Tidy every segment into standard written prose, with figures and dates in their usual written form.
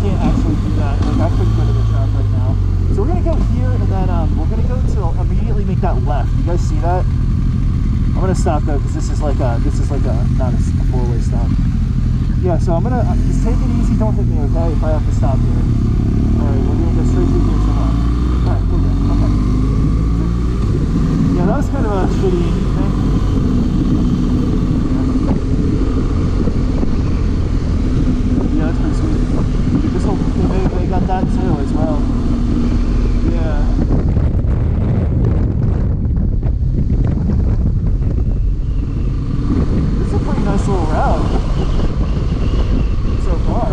can't actually do that. Like, I couldn't go to the track right now. So we're gonna go here, and then we're gonna go to immediately make that left. You guys see that? I'm gonna stop though, because this is like a not a four-way stop. Yeah, so I'm gonna just take it easy. Don't hit me, okay? If I have to stop here. All right, we're gonna go straight through here somewhere. All right, we're good. Okay. Yeah, that was kind of a shitty thing. Yeah, that's pretty sweet. Dude, this whole they got that too as well. Yeah. This is a pretty nice little route so far.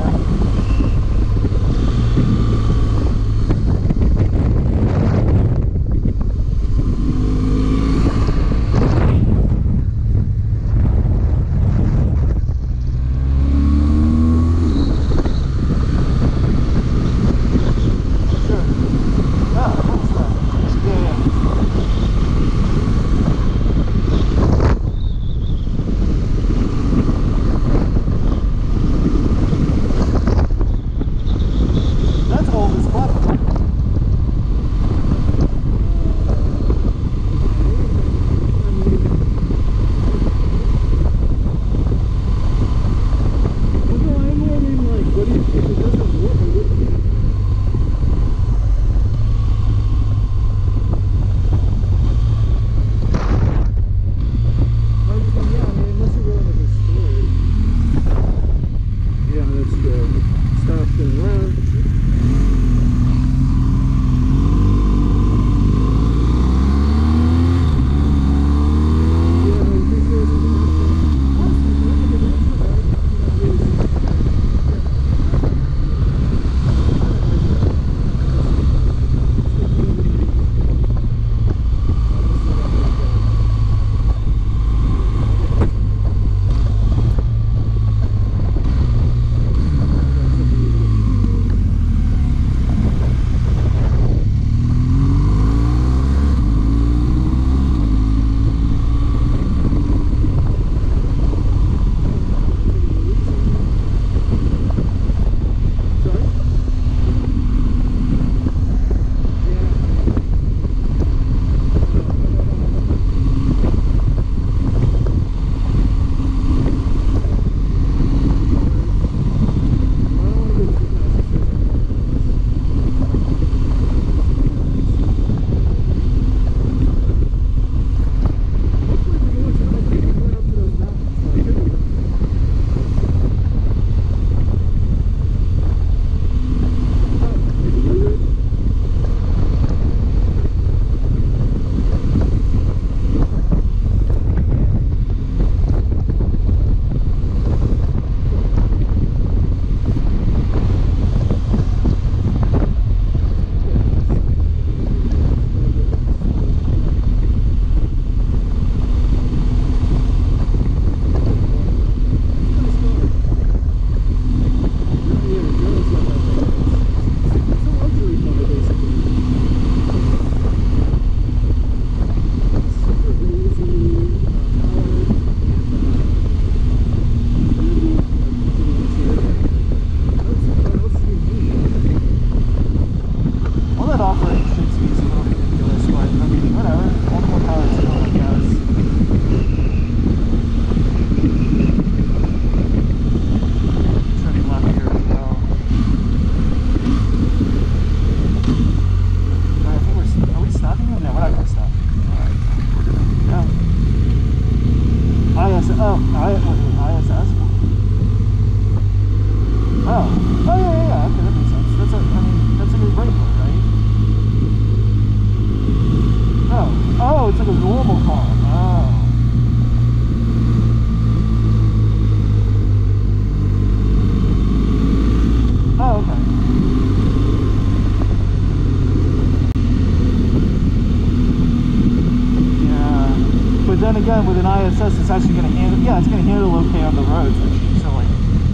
Again, with an ISS, it's actually going to handle, yeah, it's going to handle okay on the roads. So, like,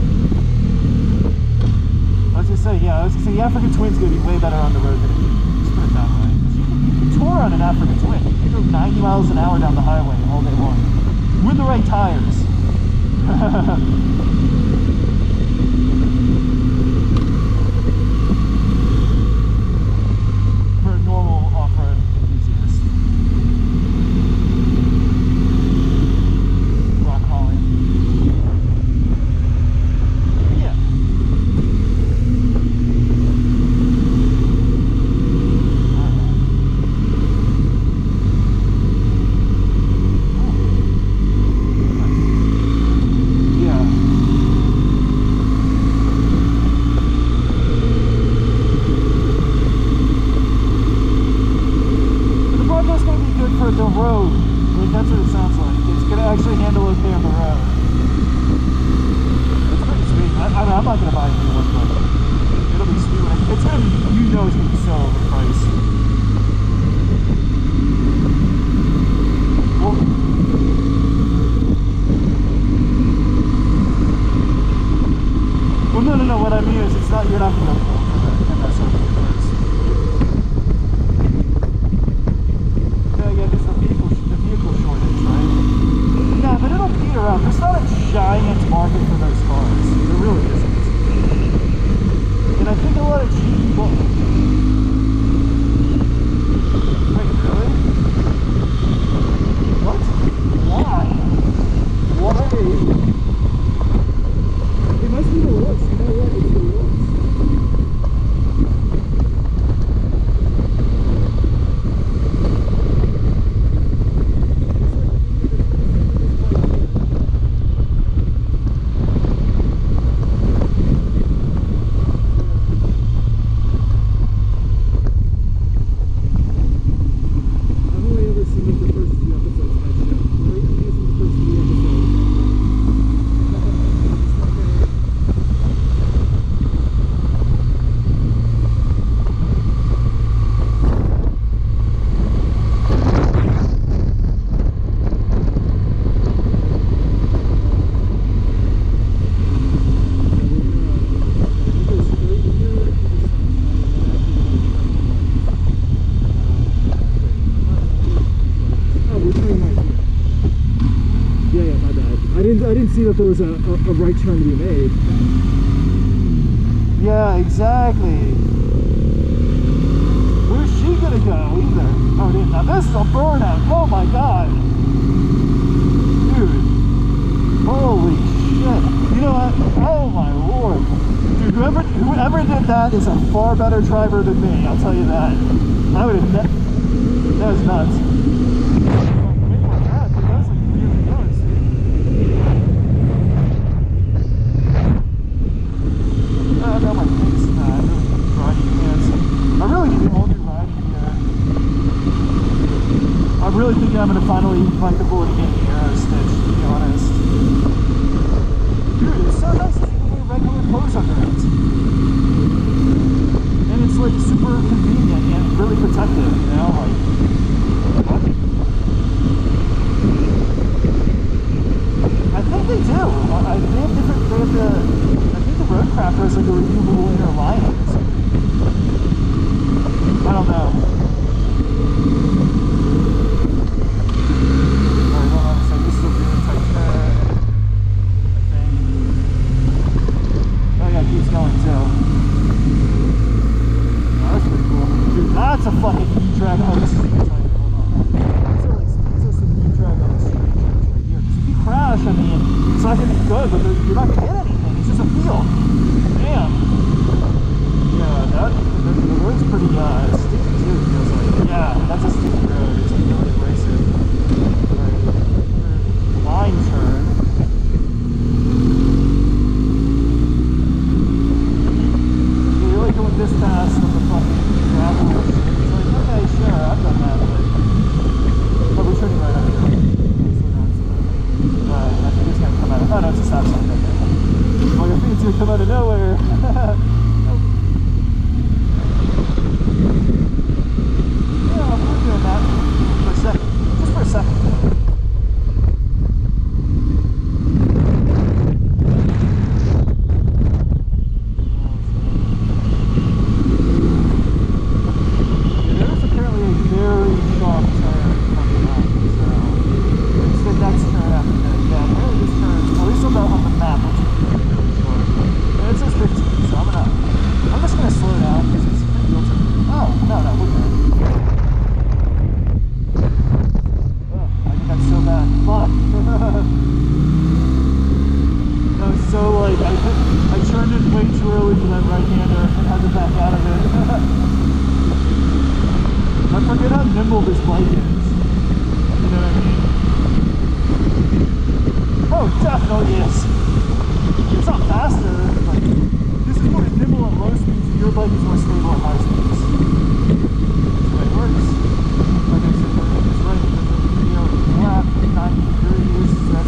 I was going to say, yeah, I was going to say the African Twin's going to be way better on the road than it is. Just put it that way. You can tour on an African Twin. You go 90 miles an hour down the highway all day long with the right tires. actually handle okay on the road. It's pretty sweet. I'm not gonna buy a new one, but it'll be sweet. It's gonna be, you know, it's gonna be so overpriced. Well, no. What I mean is, it's not. You're not gonna go for the MSRP price. Yeah, there's the vehicle shortage, right? Yeah, but it'll peter out. There's not a giant market for those cars. There really isn't. And I think a lot of cheap people. Wait, really? What? Why? It must be the looks. You know what? It's the looks. I didn't see that there was a right turn to be made. Yeah, exactly. Where's she gonna go either? Oh, dude, now this is a burnout. Oh my god. Dude. Holy shit. You know what? Oh my lord. Dude, whoever did that is a far better driver than me, I'll tell you that. I would have that was nuts. I'm really thinking I'm going to finally bite the bullet and get the Aero Stitch, to be honest. Dude, it's so nice to wear regular clothes under it. And it's like super convenient and really protective, you know? Like, what? I think they do. I think the Roadcrafter has like a removable inner lining or something. I don't know. That's a fucking E-drag. Oh, this is hold on. These are some E-drag on the street right here. Because if you crash, I mean, it's not going to be good, but you're not going to hit anything. It's just a feel. Damn. Yeah, the road's pretty sticky too, it feels like. Yeah, that's a sticky road. It's really abrasive. Right. Line turn. You're really going this fast on the fucking gravel. Okay, sure, I've done that, but we're turning right up here. Okay, slow down. I think it's going to come out of... Oh, no, it's a stop sign. Okay. Well, I think it's going to come out of nowhere. Yeah, we're doing that for a second. Just for a second. This bike is, you know what I mean? Oh, definitely is. It's not faster, but this is more nimble at low speeds, and your bike is more stable at high speeds. That's the way it works. Like I said, it's right because the video is left at 90 degrees, so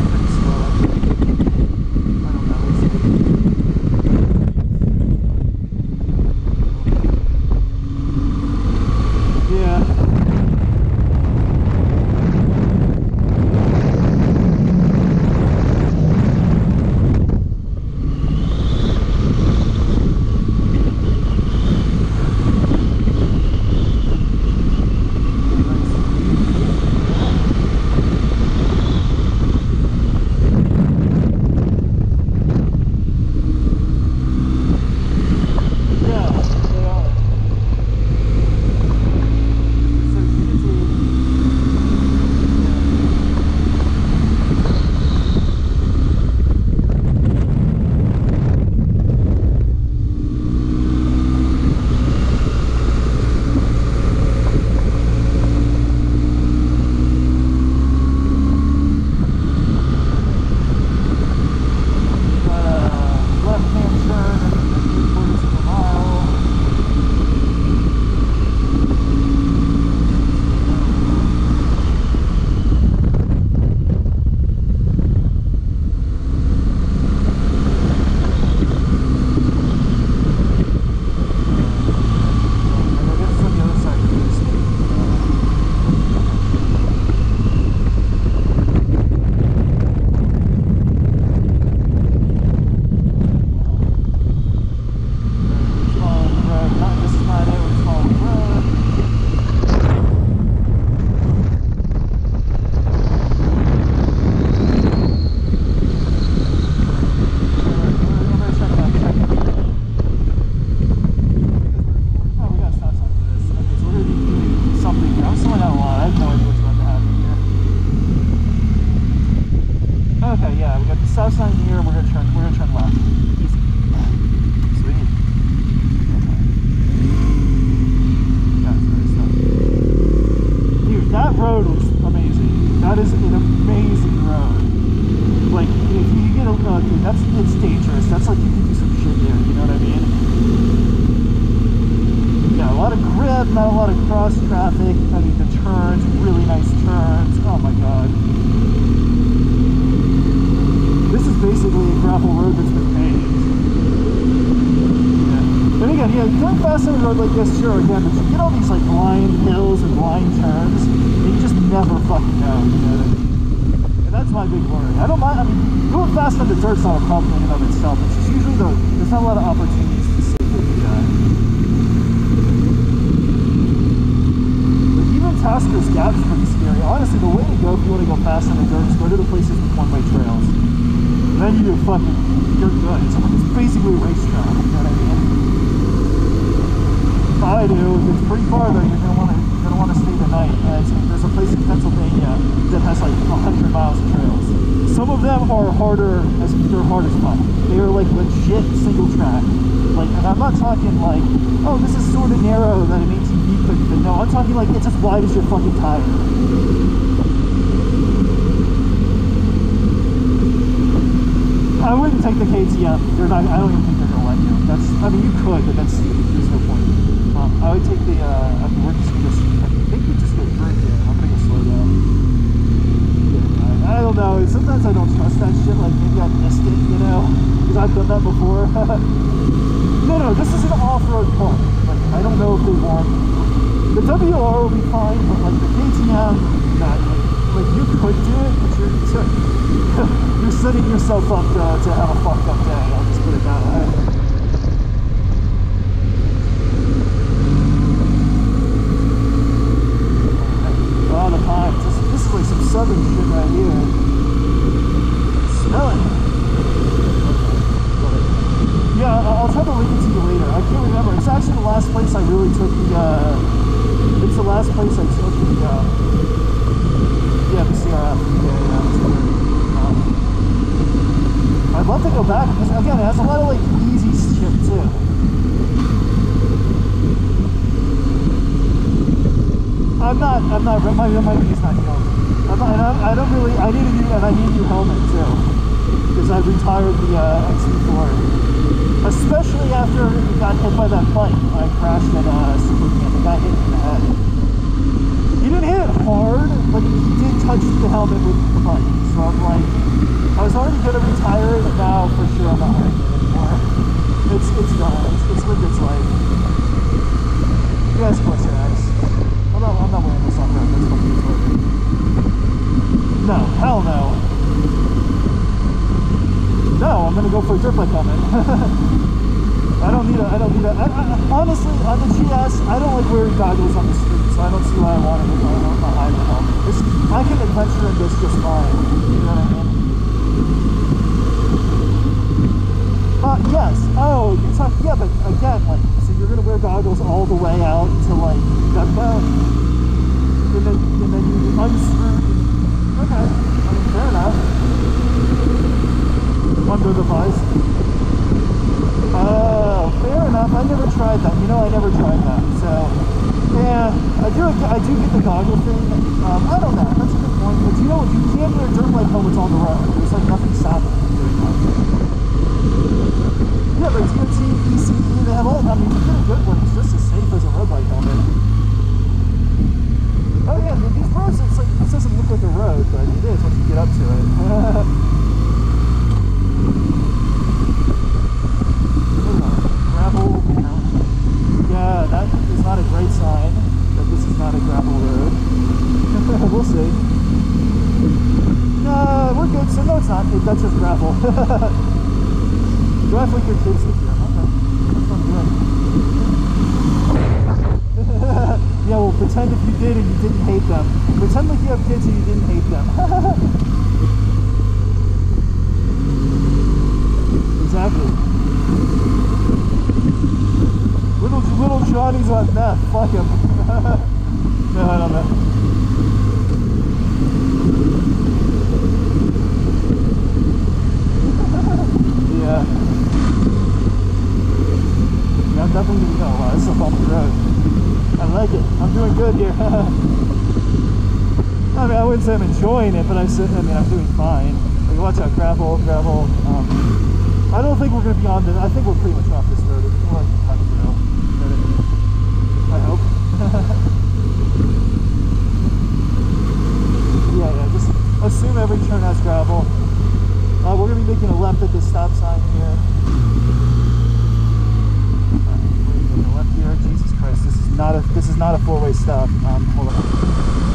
we got the stop sign here, and we're gonna turn left. Easy. Sweet. Yeah, nice stuff. Dude, that road looks amazing. That is an amazing road. Like, if you get a dude, it's dangerous. That's like you can do some shit there, you know what I mean? Yeah, a lot of grip, not a lot of cross traffic. I mean, the turns, really nice turns. Oh my god. This is basically a gravel road that's been paved. Yeah. And again, yeah, going fast on a road like this, sure, again, but you get all these like blind hills and blind turns, and you just never fucking know, you know what I mean? And that's my big worry. I don't mind, I mean, going fast on the dirt's not a problem in and of itself. It's just usually there's not a lot of opportunities to safely do that. Tasker's Gap's pretty scary. Honestly, the way to go if you want to go fast on the dirt is go to the places with one-way trails. And then you're good. It's basically a racetrack, you know what I mean? I do. It's pretty far though. You're gonna want to stay the night. There's a place in Pennsylvania that has like 100 miles of trails. Some of them are they're hard as fuck. They are like legit single track. Like, and I'm not talking like, oh, this is sort of narrow that an ATV couldn't fit. No, I'm talking like it's as wide as your fucking tire. I wouldn't take the KTM. I don't even think they're gonna let you. I mean, you could, but there's no point. I would take the. We're just I think we just go through here. I'm gonna go slow down. Yeah, I don't know. Sometimes I don't trust that shit. Like maybe I missed it, you know, because I've done that before. No, this is an off-road park. Like, I don't know if they want... The WR will be fine, but like the KTM, like you could do it, but you're setting yourself up to have a fucked up day. I'll just put it that way. Oh, the pines. This is like some southern shit right here. Smell it. Yeah, I'll try to link it to you later. I can't remember. It's actually the last place I really took it's the last place I took the CRF. Yeah, I'd love to go back because, again, it has a lot of, like, easy shit, too. I'm not, my knee's not healed. I need a new helmet, too. Because I retired the XT4. Especially after he got hit by that bike. I crashed at Super Camp. The guy hit me in the head. He didn't hit it hard, but he did touch the helmet with the bike. So I'm like, I was already going to retire it, but now for sure I'm not wearing it anymore. It's done. It's lived its life. You guys close your eyes. I'm not wearing this on road. That's what he's wearing. No, hell no. No, I'm gonna go for a dirt bike helmet. I don't need a. Honestly, on the GS, I don't like wearing goggles on the street, so I don't see why I want it with a hybrid helmet. I can adventure in this just fine. You know what I mean? Yes. Oh, you're talking. Yeah, but again, like, so you're gonna wear goggles all the way out to like Gunbound, and then you unscrew. Okay, I mean, fair enough. Under the vise. Oh, fair enough. I never tried that. You know, I never tried that. So, yeah, I do get the goggle thing. I don't know. That's a good point. But you know, you can't wear dirt bike helmets on the road. There's like nothing stopping you doing that. Yeah, but DOT, ECE, they have all. I mean, you get a good one. It's just as safe as a road bike helmet. Oh yeah, these roads. It's like this doesn't look like a road, but it is once you get up to it. Gravel, yeah, that is not a great sign that this is not a gravel road. We'll see. No, we're good. So no, it's not. That's just gravel. Do I have like your kids with you? Okay, that sounds good. Yeah, well, pretend if you did and you didn't hate them. Pretend like you have kids and you didn't hate them. Exactly. Little Johnny's on meth. Fuck him. No, I don't know. wouldn't say I'm enjoying it, but I mean, I'm doing fine. Like, watch out, gravel. I don't think we're going to be on this. I think we're pretty much off this road. It's more like a cut through. I hope. Yeah, just assume every turn has gravel. We're going to be making a left at this stop sign here. We're making a left here. Jesus Christ, this is not a four-way stop. Hold on.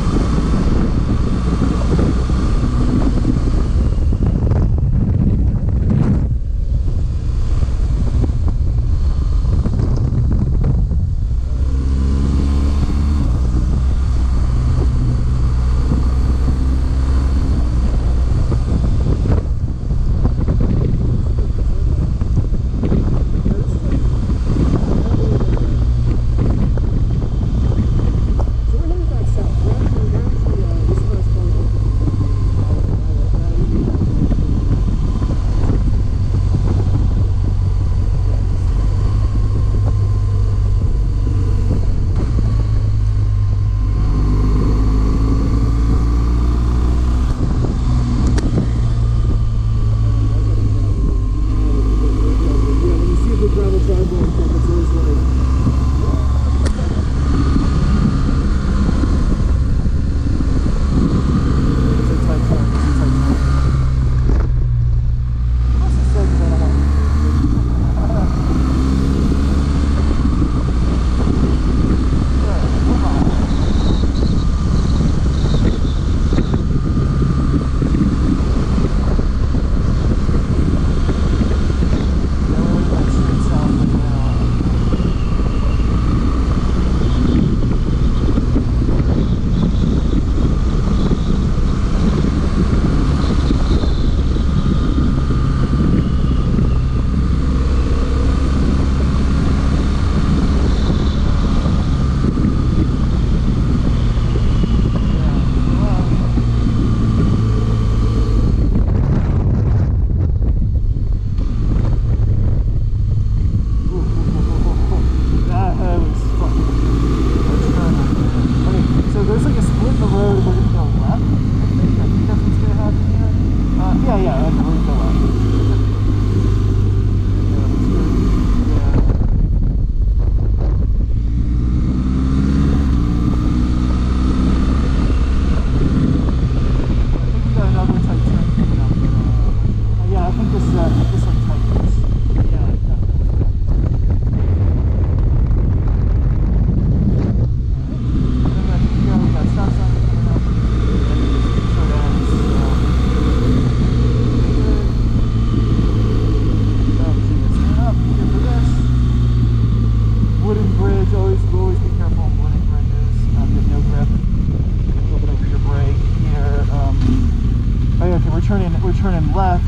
We're turning left.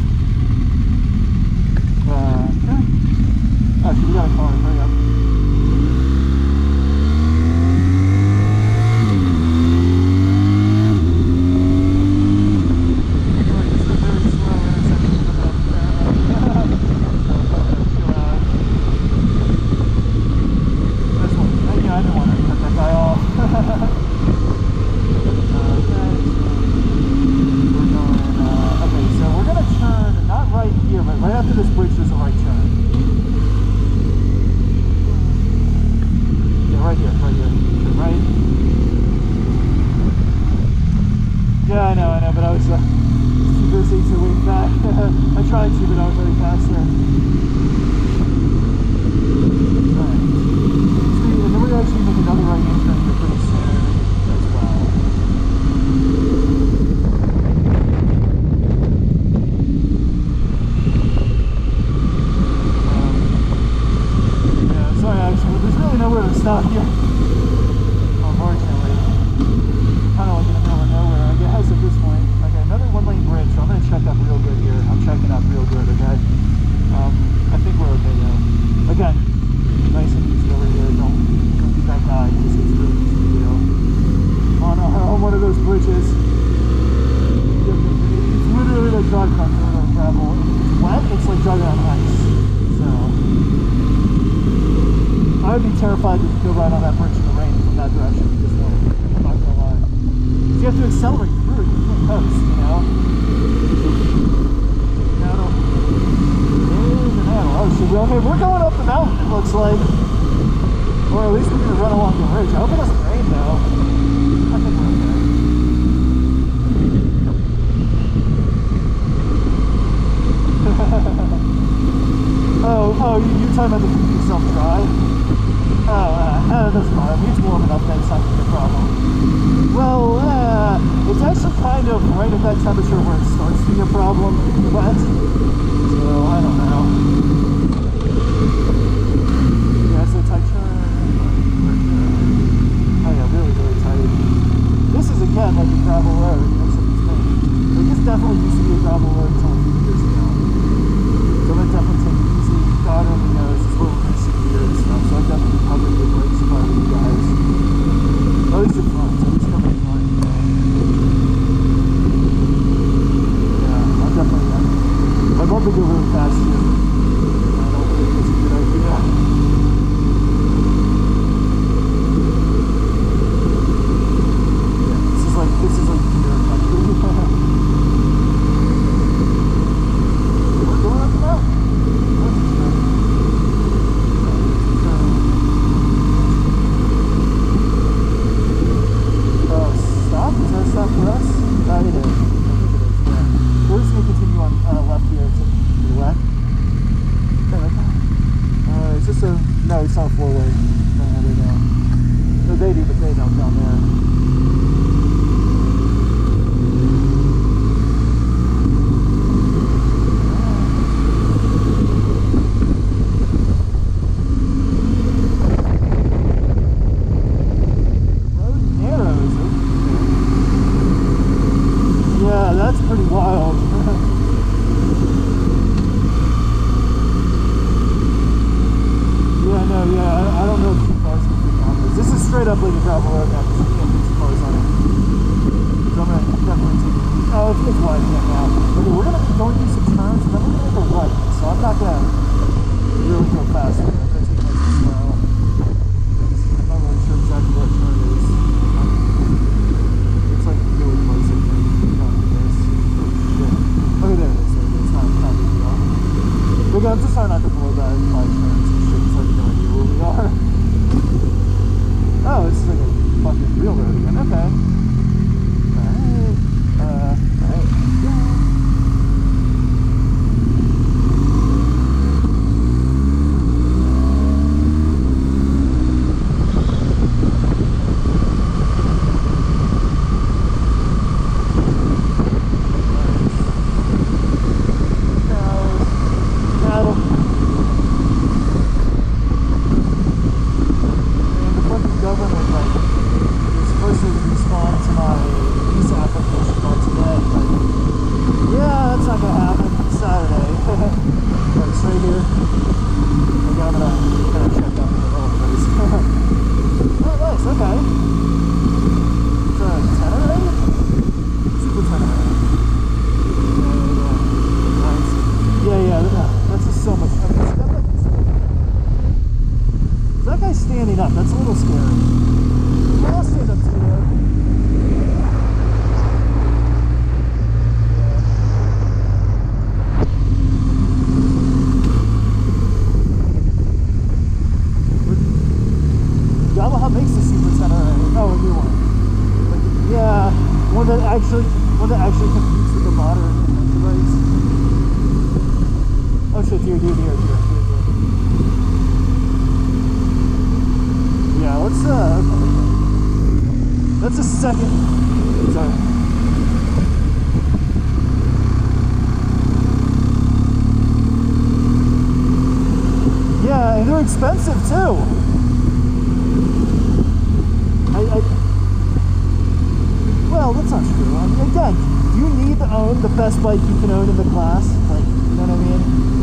Okay. Oh, so we got a car. Hurry up. Yeah, I know, but I was too busy to wait back. I tried to, but I was already past there. Alright. And then we're actually making another right-hand turn here pretty soon as well. Yeah, sorry, actually, there's really nowhere to stop here. Unfortunately. Kind of like in the middle of nowhere, I guess, at this point. Okay, another one-lane bridge, so I'm going to check up real good here. I'm checking up real good, okay? I think we're okay, though. Again, nice and easy over here. Don't be that guy, because it's really easy to do. On one of those bridges, it's literally like driving on dirt or gravel. If it's wet, it's like driving on ice. So, I would be terrified to go right on that bridge in the rain from that direction. I'm not gonna lie. You have to accelerate through it. first, you know? Oh shit, okay, we're going up the mountain, it looks like. Or at least we're gonna run along the ridge. I hope it doesn't rain though. I think we're okay. oh, you're talking about to keep yourself dry? That's fine. It's warm enough that it's not gonna be a problem. Well, it's actually kind of right at that temperature where it starts to be a problem if you're wet. So, I don't know. Yeah, it's a tight turn. Oh yeah, really, really tight. This is again like a gravel road, except it's made. Like, this definitely used to be a gravel road until a few years ago. So I'm gonna definitely take it easy. God only knows it's what we're gonna see here and stuff. So I definitely covered the brakes if I were you guys. At least your front. At least you're making one. Yeah, I'm definitely. I'd love to go really fast here. I don't think it's a good idea. Yeah, this is like pure country. We're going up the mountain. Stop? Is that a stop for us? It is. I think it is, yeah. We're just going to continue on left here to the left. Is this a... No, it's not a four-way. No, they don't. No, they do, but they don't down there. Road narrows, okay. Yeah, that's pretty wild. Yeah, no, yeah, I don't know if 2 cars can fit on this. This is straight up like a gravel road now, because you can't fit 2 cars on it. So I'm going to definitely take it. Oh, it's wide enough now. Okay, we're going to be going through some turns, and then we're going to make a right. So I'm not going to really go fast here. I'm going to take nice and slow. I'm not really sure exactly what turn it is. It's like really close, I think. Okay, there it is. It's not a big deal. Look, I'm just trying not to blow that 5 turns and shit, so I have no idea where we are. Oh, it's like a fucking real road again. Okay. Alright. Standing up, that's a little scary. I'll stand up to you. Yamaha makes a Super Tenere. Oh, a new one. Like, yeah, one that actually competes with the modern adventure bikes. Oh shit, here. Yeah, let's that's a second. Sorry. Yeah, and they're expensive too. Well, that's not true. I mean, again, do you need to own the best bike you can own in the class? Like, you know what I mean?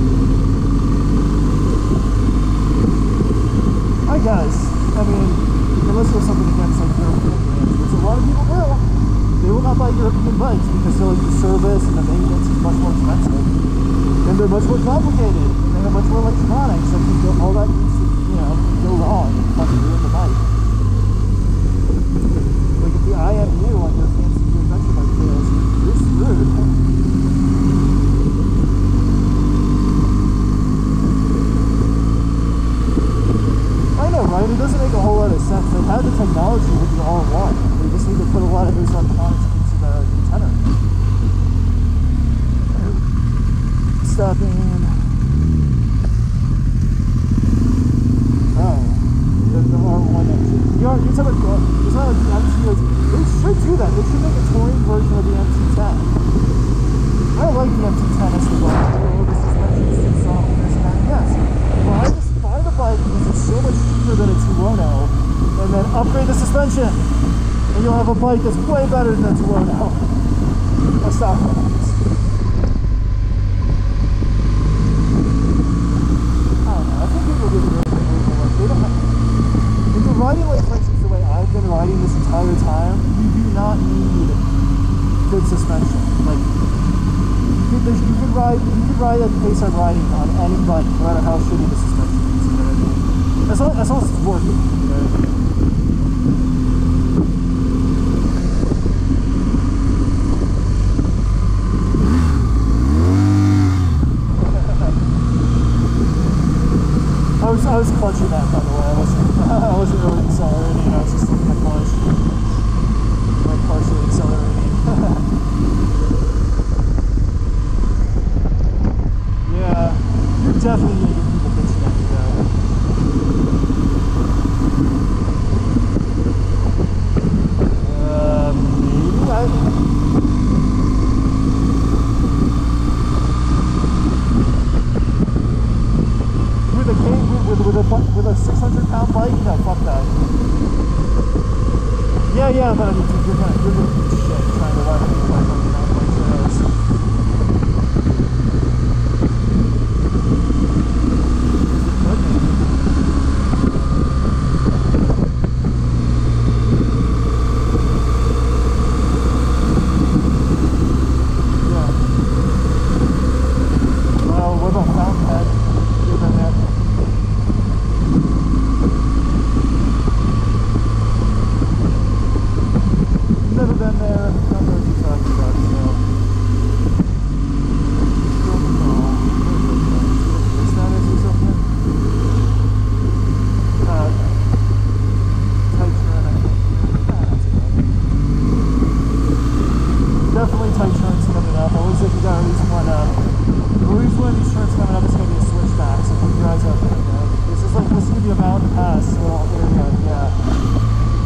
I guess. I mean, unless there's something against like European brands, which a lot of people do. They will not buy European bikes because they're like the service and the maintenance is much more expensive. And they're much more complicated. And they have much more electronics. Like, all that needs to, you know, go wrong and fucking ruin the bike. Like if the IMU on your fancy new adventure bike fails, you're have the technology with the R1. They just need to put a lot of those electronics into the antenna. Stopping. Oh, the R1 engine. You're talking about, it's not like the MT. They should do that. They should make a touring version of the MT-10. I like the MT-10 as the bike. Oh, the suspension is too soft. Yes, buy the bike because it's so much cheaper than a 210, and then upgrade the suspension, and you'll have a bike that's way better than a 210. I'll stop that. I don't know. I think people get really overlooked. They don't have, if you're riding like, for instance, the way I've been riding this entire time, you do not need good suspension. Like, you could ride at the pace I'm riding on any bike, no matter how shitty the suspension is. You know what I mean? As long as it's working. You know what I mean? I was clutching that, by the way. I wasn't really accelerating. I was just looking at clutch, like partially accelerating. Yeah, you're definitely gonna get people bitching at you though. Maybe with a 600-pound bike? No, fuck that. Yeah, but I mean, dude, you're gonna eat shit trying to ride a big bike on the mountain trails. Yeah. Well, what about Fountainhead? You've been there. Never been there. Don't know what you're talking about, so. Is that or something? Tight turn, I think. That's about it. Definitely tight turns coming up. It looks like you got at least one of these turns coming up. It's going to be a switchback, so keep your eyes open. This is going to be a mountain pass little area, yeah.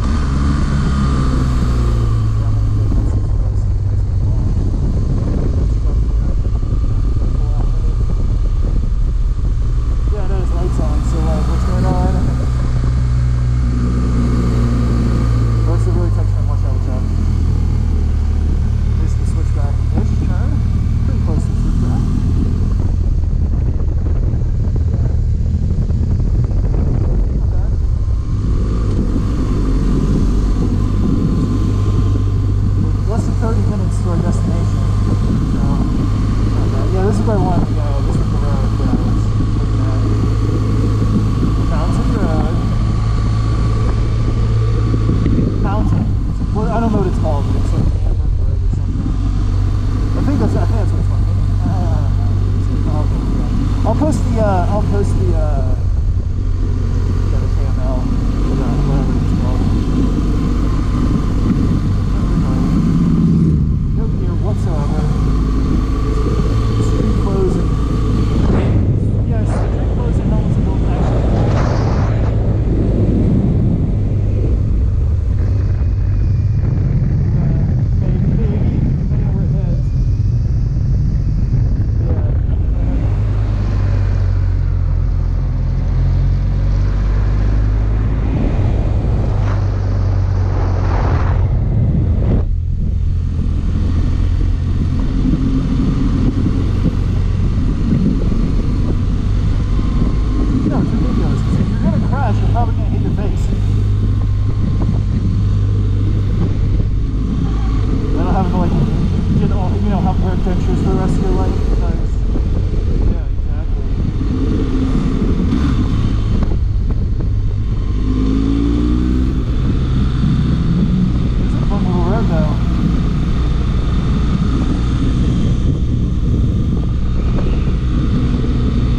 I'll post the KML, whatever it's called. No gear whatsoever. Street clothes and yeah, street clothes and helmets and don't actually. Maybe, depending on where it heads. You're probably going to hit your face. Then I'll have to like get all, have wear dentures for the rest of your life because, yeah, exactly. It's a fun little road though.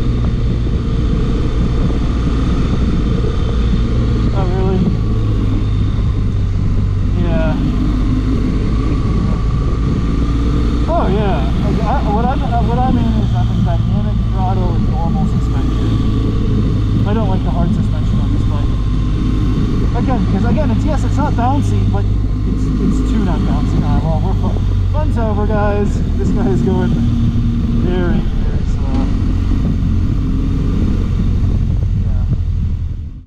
Oh, really? what I'm in is I'm in dynamic throttle and normal suspension. I don't like the hard suspension on this bike. Again, because again, it's not bouncy, but it's too not bouncy. Well, fun's over, guys. This guy is going